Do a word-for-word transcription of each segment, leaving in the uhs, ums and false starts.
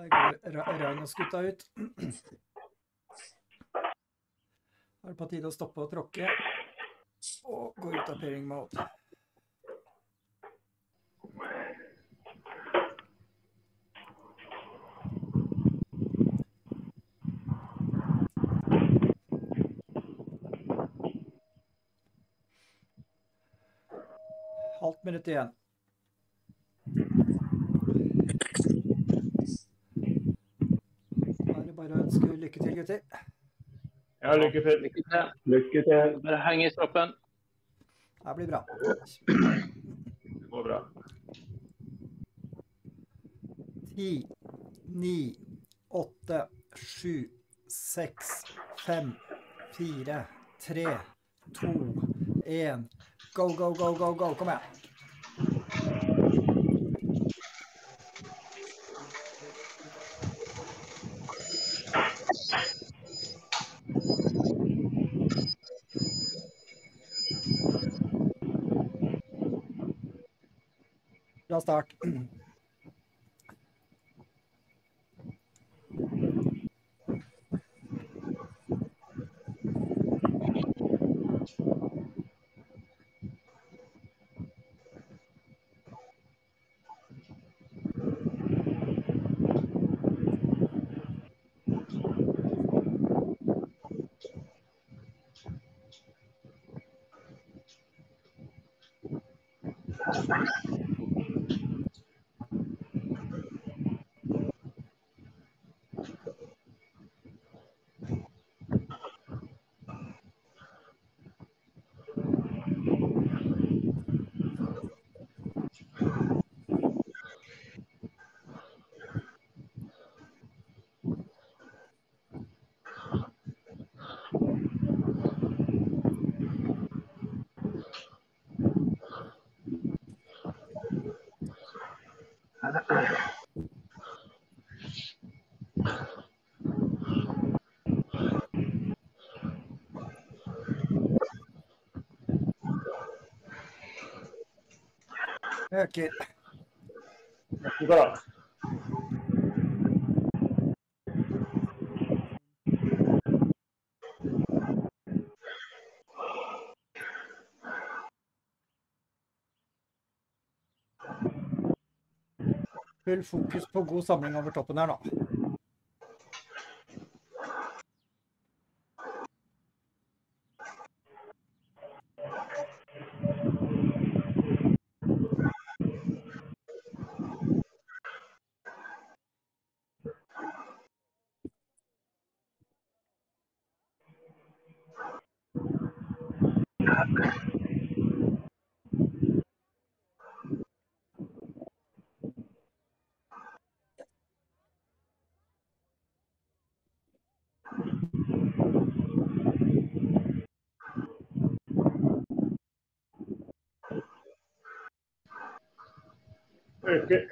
Der går Ragnos-gutta ut. Da er det på tide å stoppe og tråkke. Og gå ut av pairing mode. Halvt minutt igjen. Da er det bare å ønske lykke til, gutter. Ja, lykke til. Lykke til. Lykke til. Bare heng i stroppen. Det blir bra. Det går bra. Ti, ni, åtte, sju, seks, fem, fire, tre, to, en. Go, go, go, go, go. Kom igjen. Bra start. Øker. Bra. Full fokus på god samling over toppen her nå. Øker.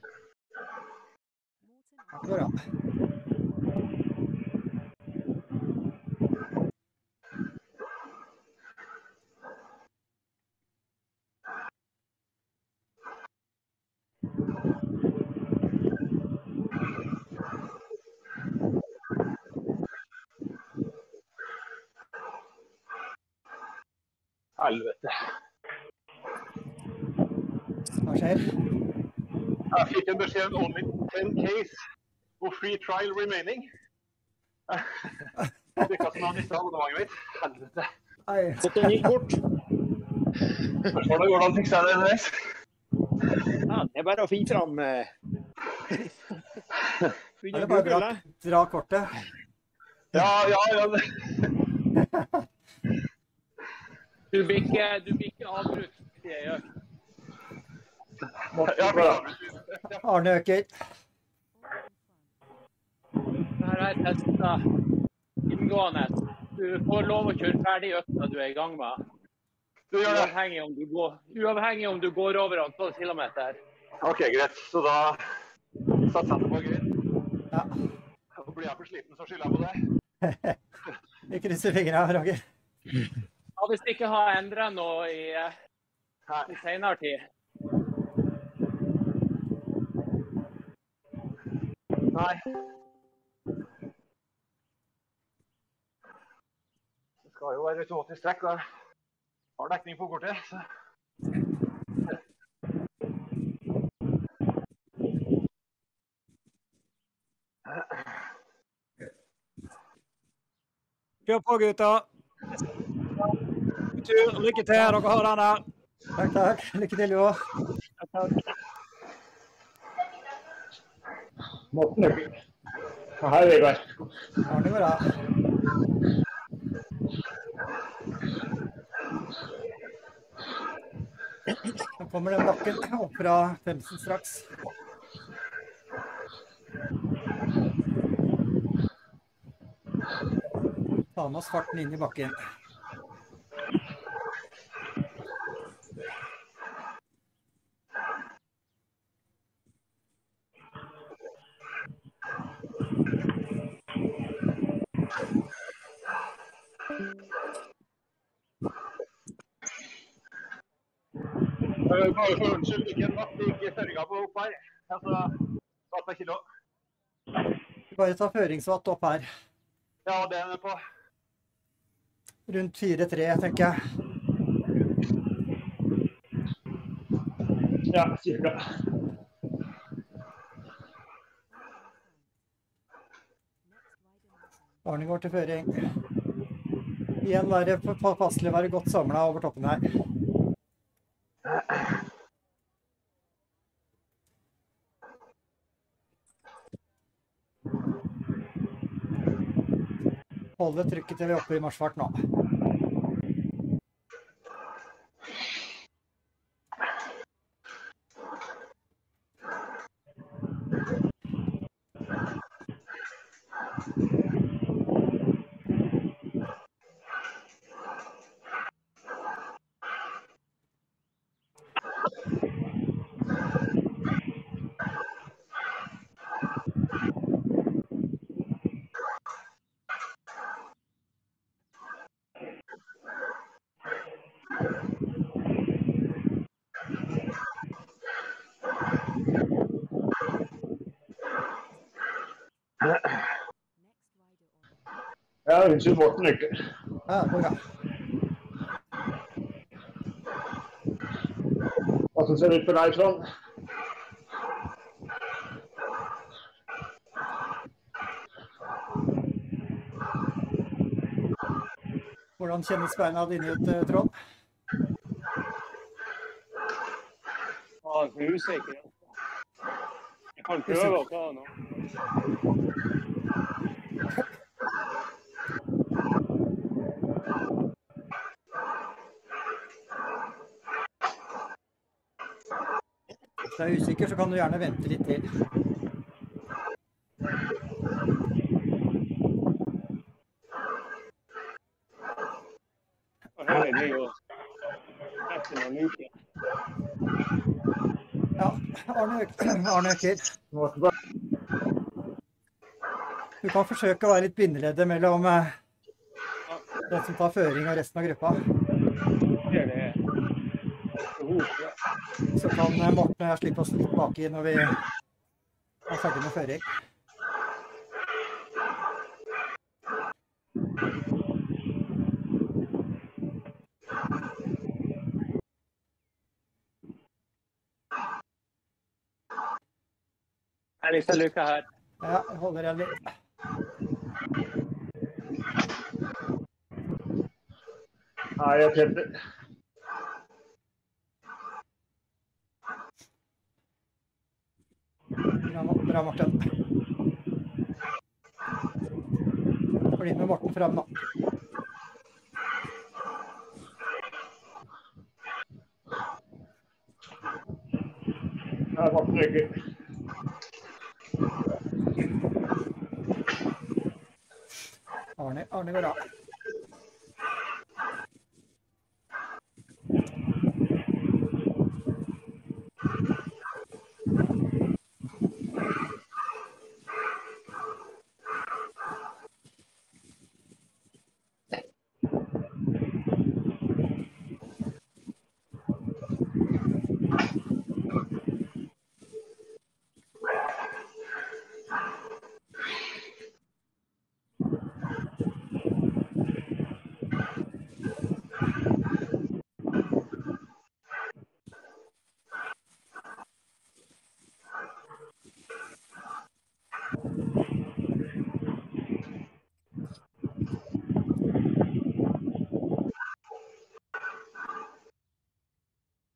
Bra. Helvete. Hva skjer? Jeg fikk en beskjed om only ten case og free trial remaining. Det kan som han mistet abonnementet mitt. Helvete. Nei. Fått en ny kort. Spørsmålet går det an å fikse det underveis. Ja, det er bare å finne fram. Det er bare dra, dra kortet. Ja, ja, ja. Du blir ikke, du blir ikke avbrutt, det jeg gjør. Ja, bra. Arne øker. Dette er testet inngående. Du får lov å kjøre ferdig økta du er i gang med. Du gjør det. Uavhengig om du går, uavhengig om du går over antall kilometer. Ok, greit. Så da satser jeg på greit. Ja. Og blir jeg for sliten, så skylder jeg på det. Vi krysser fingrene, Roger. Ja, hvis det ikke har endret noe i, i senere tid. Nei. Det skal jo være automatisk trekk, og jeg har dekning på kortet. Så. Kjør på, gutta. Lykke til, dere har den der. Takk, takk. Lykke til, jo. Morten er fint. Her er det. Arne går av. Nå kommer den bakken opp fra Themsen straks. Ta med oss farten inn i bakken. Bare for unnskyld, ikke en natt, ikke føringa på opp her. Altså, tatt per kilo. Bare ta føringsvatt opp her. Ja, det er på. Rundt fire tre, tenker jeg. Ja, cirka. Arne går til føring. Igjen være påpasselig, være godt samlet over toppen her. Holde trykket til vi er oppe i marsjfart nå. Ja, unnskyld Morten ikke. Ja, det går bra. Hva som ser ut for deg sånn? Hvordan kjennes beina dine ut, Trond? Ja, det er usikker. Jeg kan prøve å ta noe. Hvis du er usikker, så kan du gjerne vente litt til. Og her er det jo etter noen uker. Ja, Arne, Arne øker. Du kan forsøke å være litt bindeleddet mellom eh, den som tar føring og resten av gruppa. Her er det behov for det. Så kan eh, Morten og jeg slippe oss litt baki når vi er ferdig med føring. Jeg har lyst til å lukke her. Ja, jeg holder igjen litt. Nei, jeg kjemper. Bra, bra, Morten. Bli med Morten frem nå. Ja, Morten ikke. Arne, Arne går av.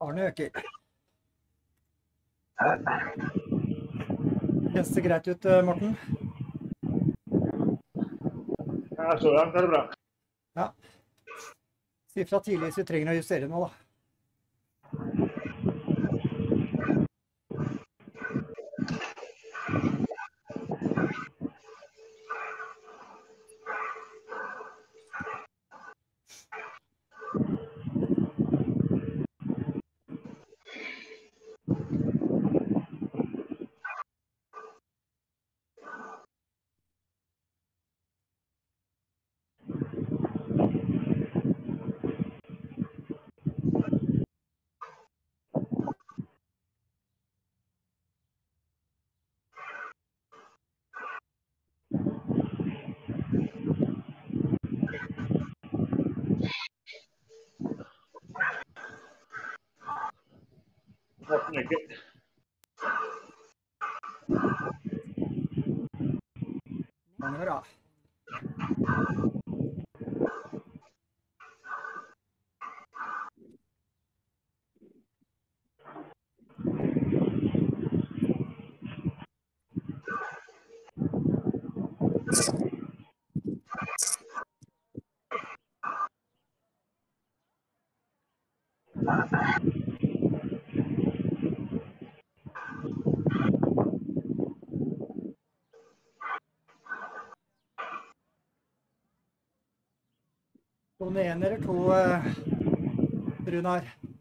Arne øker. Kjennes det greit ut, Morten? Ja, så langt er det bra. Ja. Si fra tidlig hvis vi trenger å justere noe, da. Morten øker. Arne gjør det. Sone en eller to, uh, Runar?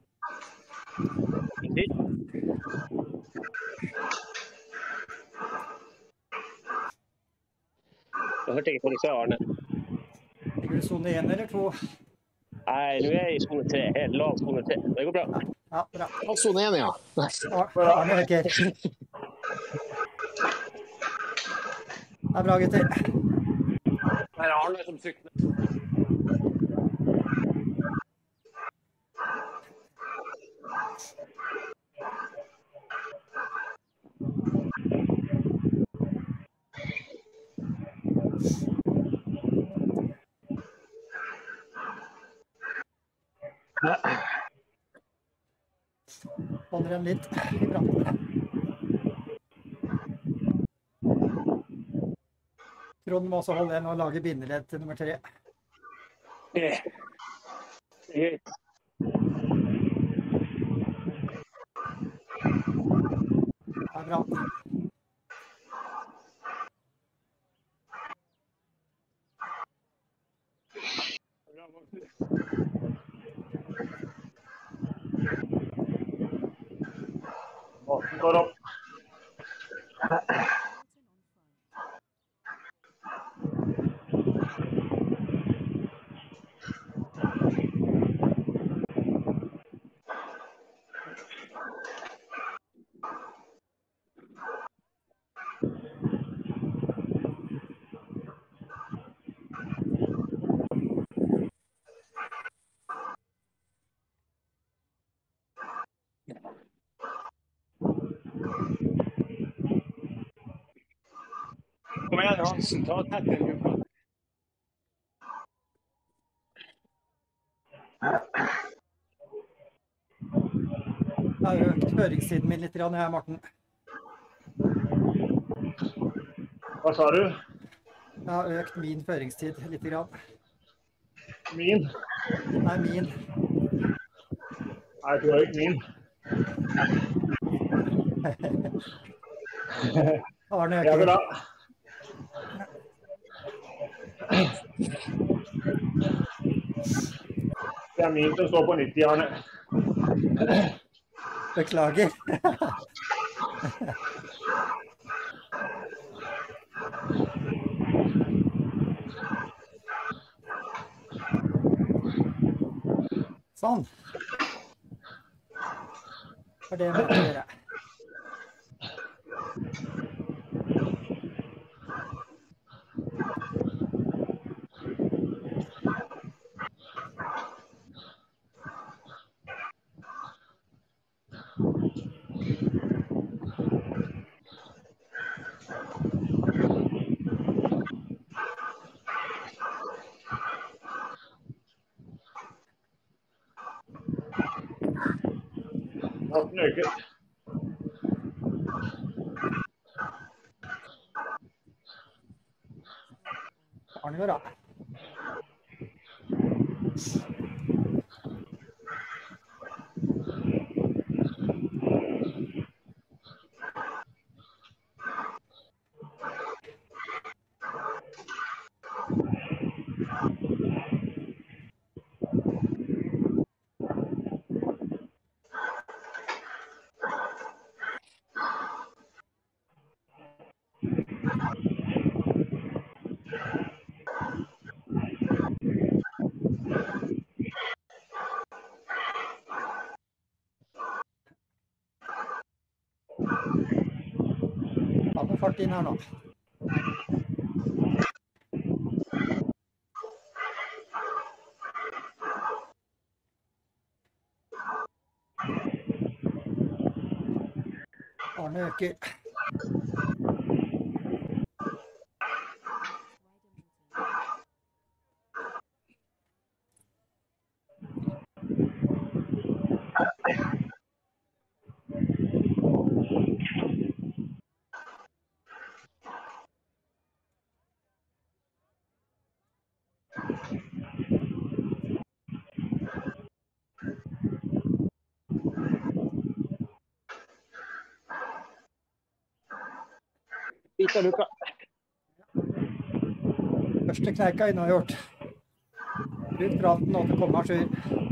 Jeg hørte ikke hva du sa, Arne. Ligger du sone en eller to? Nei, nå er jeg i sone tre. Helt lav sone tre. Det går bra. Ja, bra. Og sone en, ja. Arne øker. Det er bra, gutter. Det er Arne som sykler. Holder den litt i bratten. Trond må også holde den og lage bindeledd til nummer tre. Det er greit. Det er bra. Morten går opp. Kom igjen, Hansen. Ta tett en uke. Jeg har økt føringstiden min litt, grann, jeg, Morten. Hva sa du? Jeg har økt min føringstid litt. Grann. Min? Nei, min. Nei, du har ikke min. Arne Ja, øker. bra. Det er min som står på nitti, Arne. Beklager. Sånn. For det må jeg gjøre. atten uker. Arne gjør da. Ta med fart inn her nå. Arne øker. Bit av luka. Første kneika inn har gjort. Bruk praten nå til å komme av skyr.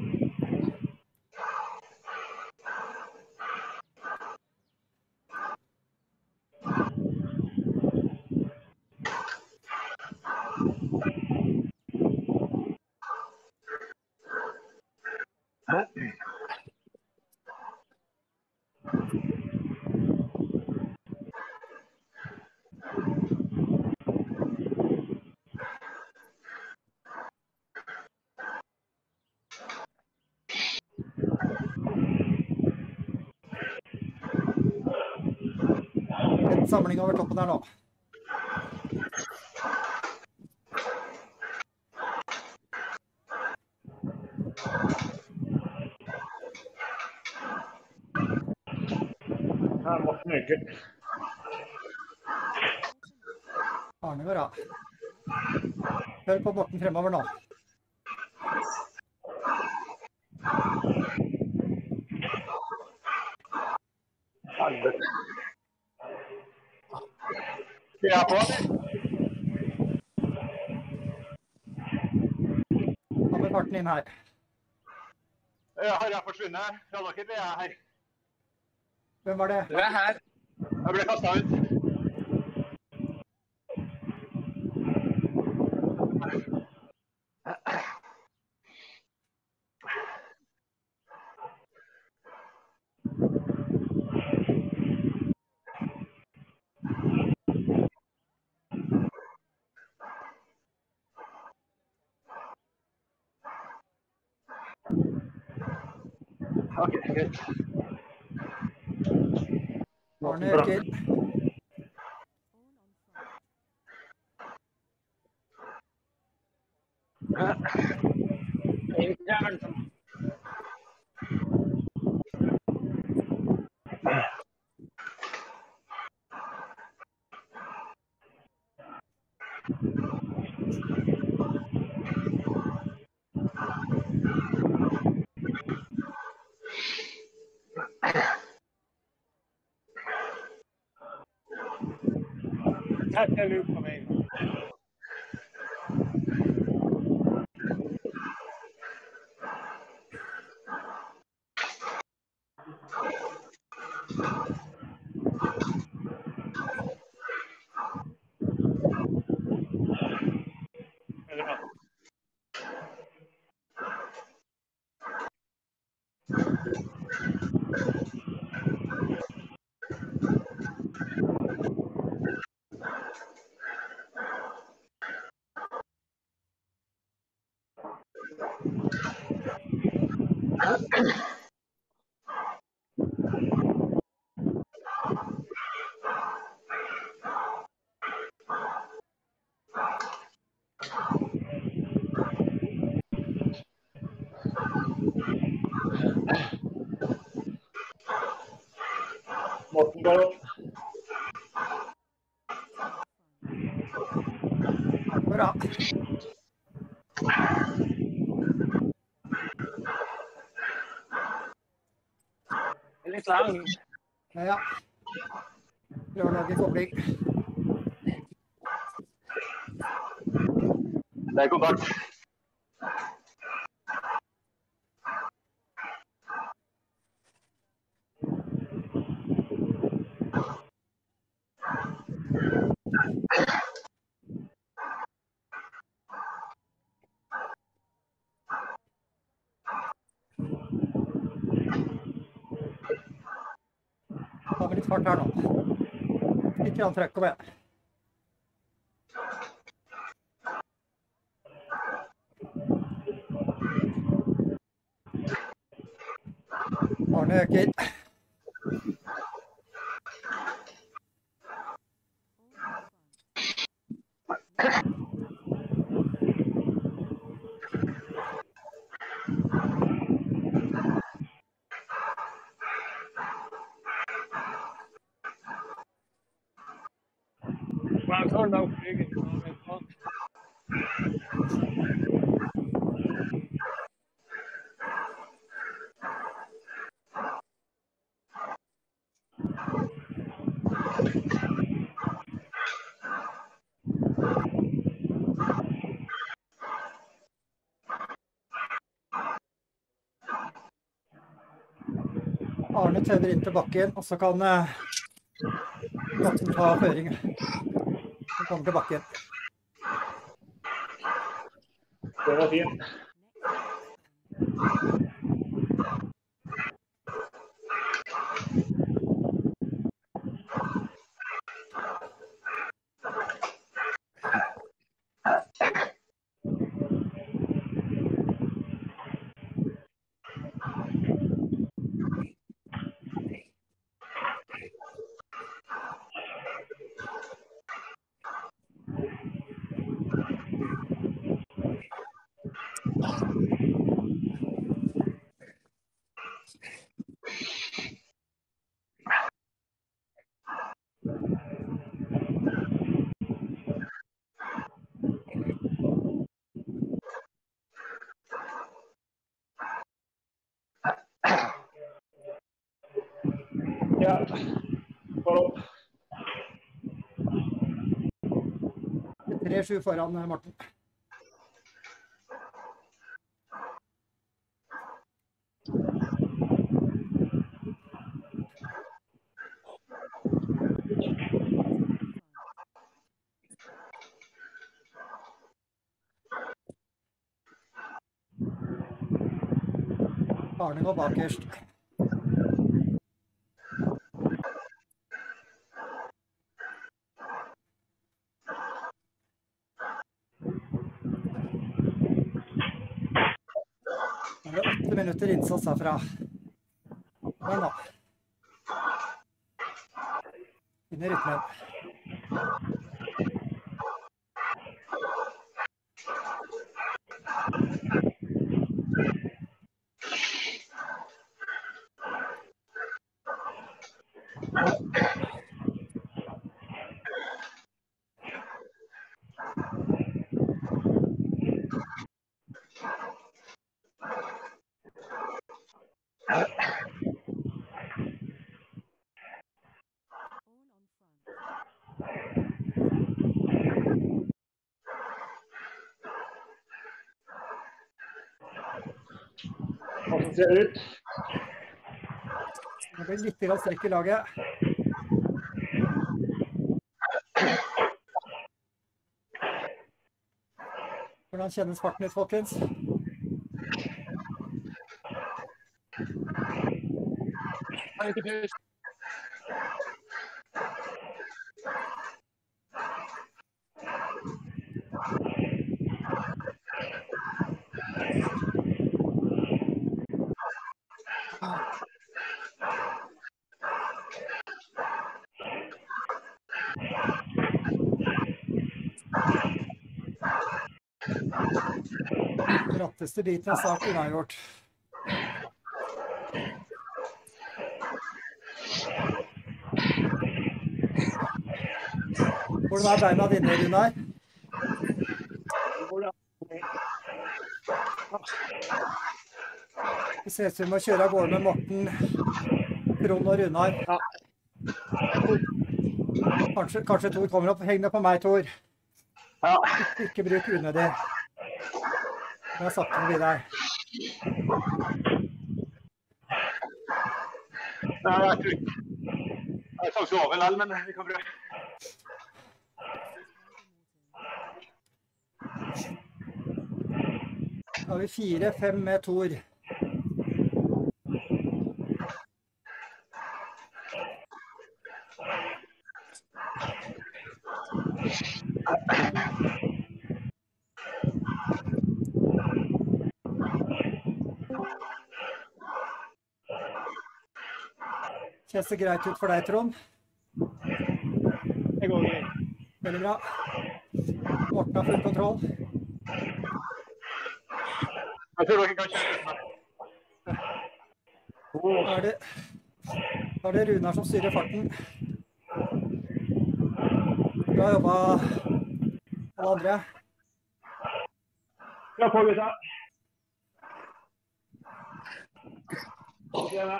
En samling over toppen her nå. Her må atten uker. Arne går av. Hør på Morten fremover nå. Helvete. Skal jeg på? Ta med farten inn her. Har jeg forsvunnet fra dere, eller er jeg her? Hvem var det? Du er her. Jeg ble kastet ut. Ok, greit. Arne øker. Intern som Tette luka med en gang. er det bra. litt lang. Ja. Prøv å lage kobling. Det er kontakt. Ta med litt fart her nå. Litt grann trøkk, kom igjen. Arne øker. Man tar den opp ryggen. Arne tøver inn til bakken, og så kan uh, Morten ta føringen. Så kommer til bakken. Det var fint. Ja, bare opp. tre sju foran Morten. Arne går bakerst. Det er åtte minutter innsats herfra. Men da. Inn i rytmen. Hvordan ser det ut? Det blir litt grann strekk i laget. Hvordan kjennes farten ut, folkens? Kan ikke pause. Bratteste biten av starten har gjort. Hvordan er beina dine, Runar? Det ser ut som å kjøre av gårde med Morten Trond og Runar. Ja. Kanskje, kanskje Tor kommer opp. Heng deg på meg, Tor. Ja. Ikke, ikke bruk unødig. Jeg har sagt noe videre. Nei, jeg tror ikke. Jeg tar ikke over likevel, men vi kan prøve. Da har vi fire, fem med Tor. Kjennes det greit ut for deg, Trond? Det går greit. Veldig bra. Morten har full kontroll. Jeg tror dere kan kjøre ut med. Da er det, da er det Runar som styrer farten. Bra jobba, alle andre. Bra på, gutta. Gjerne.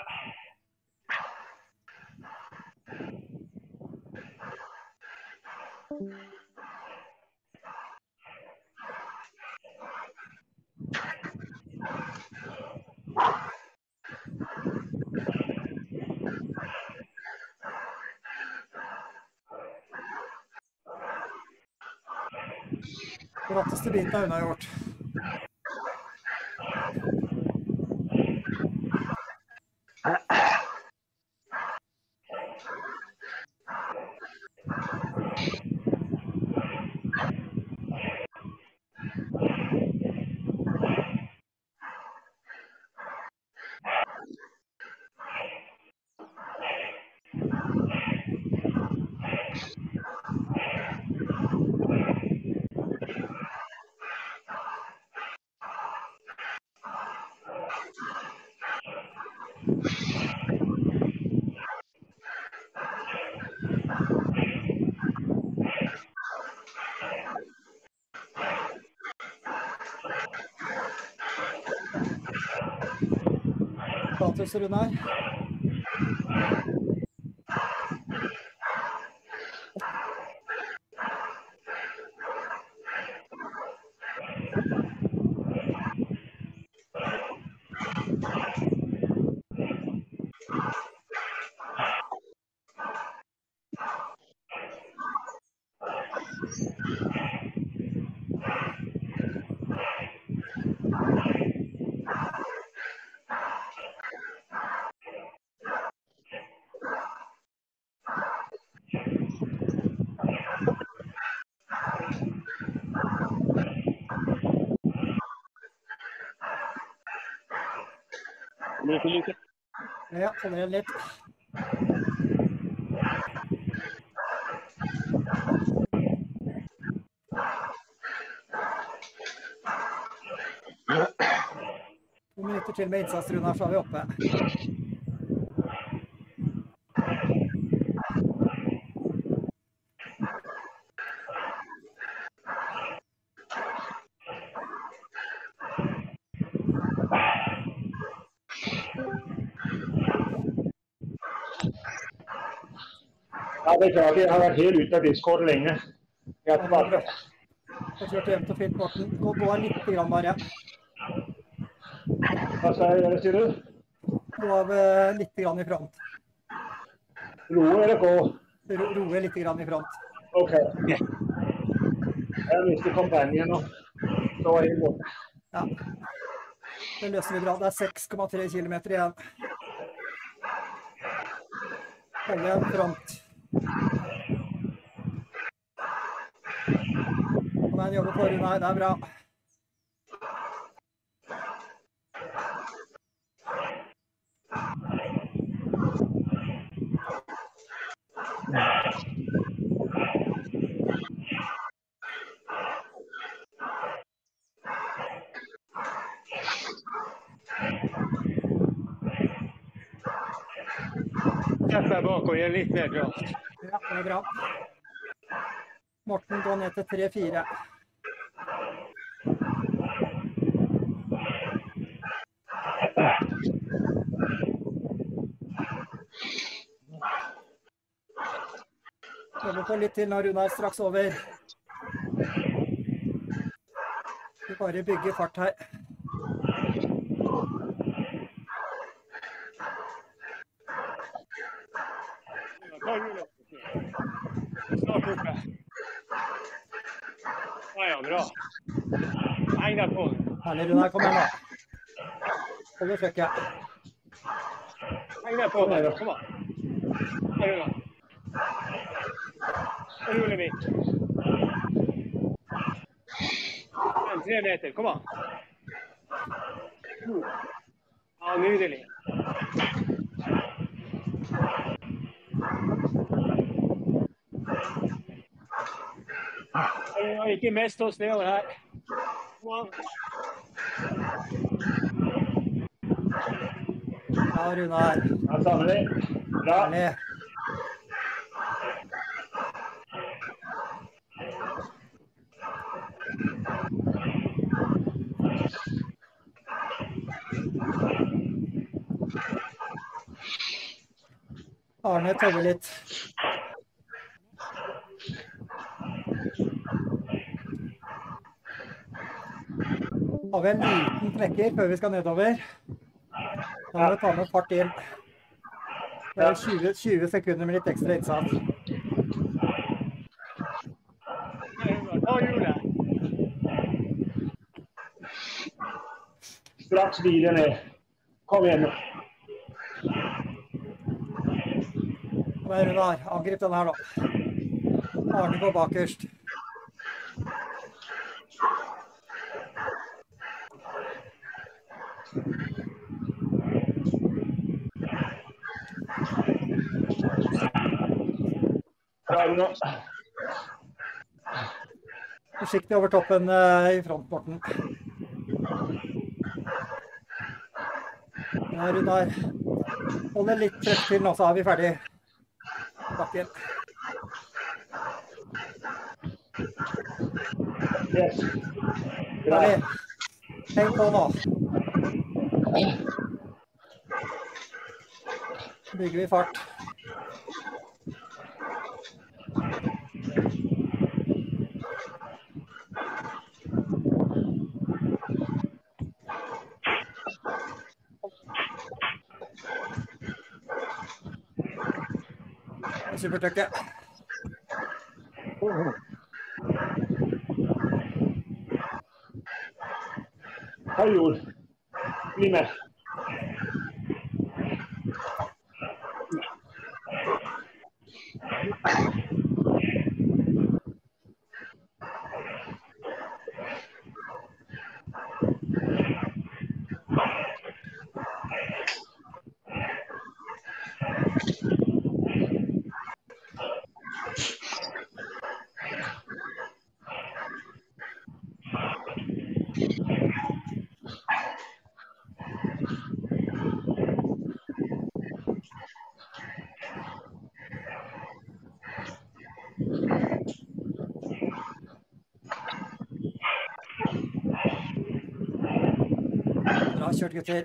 Bratteste biten er unnagjort. Status, Runar. Lykke, lykke. Ja, holder igjen litt. To minutter til med innsats, Runar, så er vi oppe. Ja, beklager, jeg har vært helt ute av Discord lenge. Jeg er tilbake. Jeg kjørte hjem til fint, Morten. Gå, gå av litt grann bare. Hva skal jeg gjøre, sier du? Gå av eh, litt grann i front. Roe eller gå? Ro, roe litt grann i front. Ok. Jeg mister companion nå. Så var jeg borte. Ja. Det løser vi bra. Det er seks komma tre kilometer igjen. Hold igjen front. Kom igjen, jobbe på Runar. Det er bra. Sett deg bak og gjør litt mer kraft. Ja, det er bra. Morten går ned til tre fire. Jobber på litt til når Runar straks over. Vi bare bygger fart her. Snart oppe. Ja, ja, bra. Heng deg på. Herlig, Runar. Kom igjen nå. Hold trykket. Heng deg på. Kom an. Her, Runar. Ruller vi. En tre meter. Kom an. Ja, nydelig. Ikke mest oss nedover her. Kom an. Ja, Runar. Da samler vi. Bra. Herlig. Arne tøver litt. Har vi en liten knekker før vi skal nedover. Da må vi ta med fart inn. Det er tjue, tjue sekunder med litt ekstra innsats. Ta hjulet. Straks bilen ned. Kom igjen nå. Kom igjen, Runar. Angrip den her da. Arne går bakerst. Bra, Runar. Forsiktig over toppen uh, i frontporten. Ja, Runar. Hold det litt trøkk til nå, så er vi ferdig. Bakken. Yes. Bra. Ferdig. Heng på nå. Bygger vi fart. Supertøkke. Ta jord. Bli med. Bra kjørt, gutter.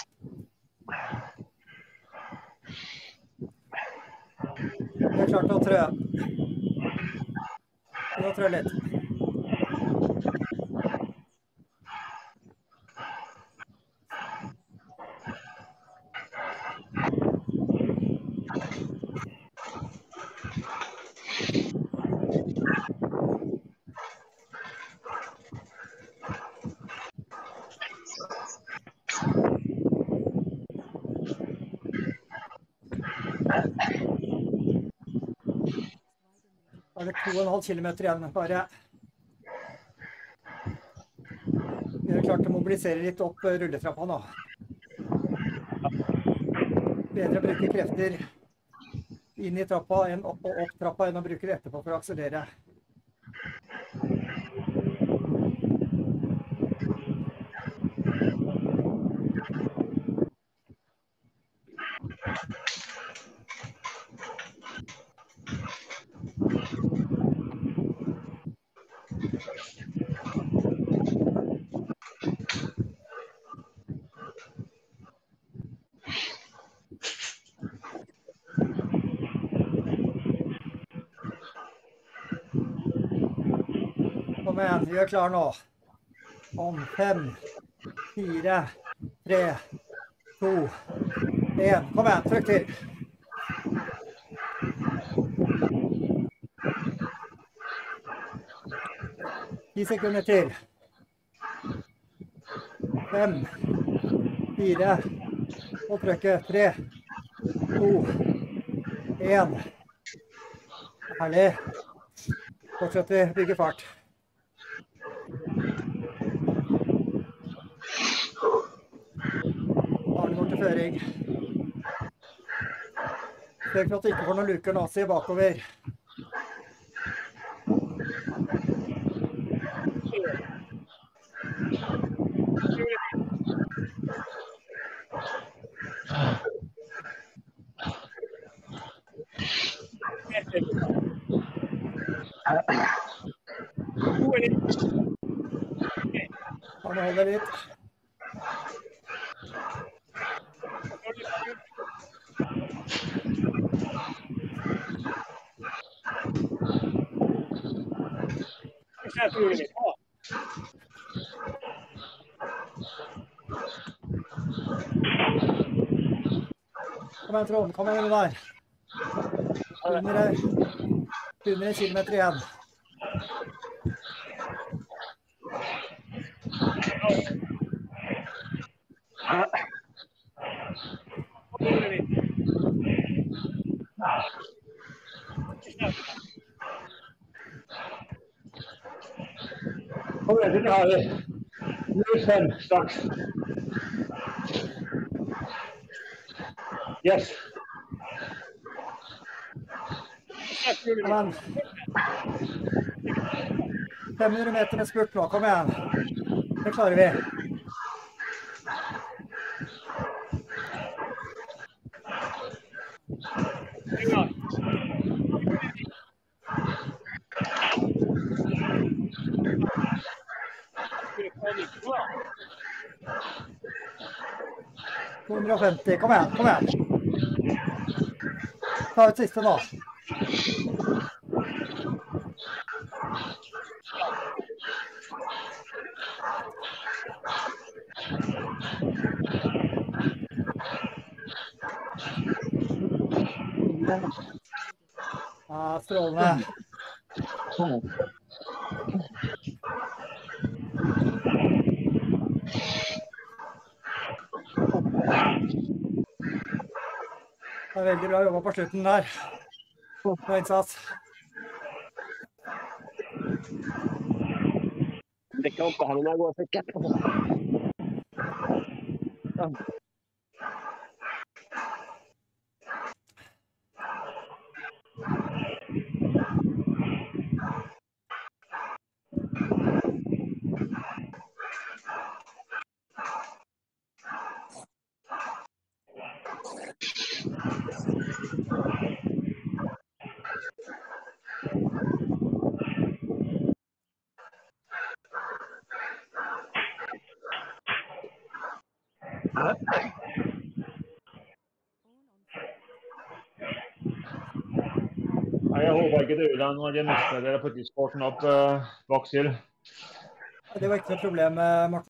Vi er klart å trø. Vi må trø litt. Da er det to og en halv kilometer igjen, bare. Vi har klart å mobilisere litt opp rulletrappa nå. Bedre å bruke krefter inn i trappa enn opp og opp trappa enn å bruke det etterpå for å akselerere. Kom igjen, gjør klar nå. Om fem, fire, tre, to, en. Kom igjen, trykk til. ti sekunder til. fem, fire, og trykke. tre, to, en. Herlig. Fortsett å bygge fart. Arne går til føring. Sørg for at du ikke får noen luker nå, se bakover. Arne holder litt. Kom igjen, Trond. Kom igjen der. Under, under en kilometer igjen. Kom igjen, dette har vi. null fem, straks. Yes. Kom igjen. fem hundre meter med spurt nå, kom igjen. Det klarer vi. to hundre og femti, kom igjen, kom igjen. Ta ut siste nå. Ja, strålende. Det er veldig bra jobba på slutten der. Bra innsats. Det kan ikke ha noe å gå og sikkert. Nei, jeg håper ikke det ødela når jeg mistet dere på tidsporten opp uh, bak selv. Det var ikke noe problem, Morten.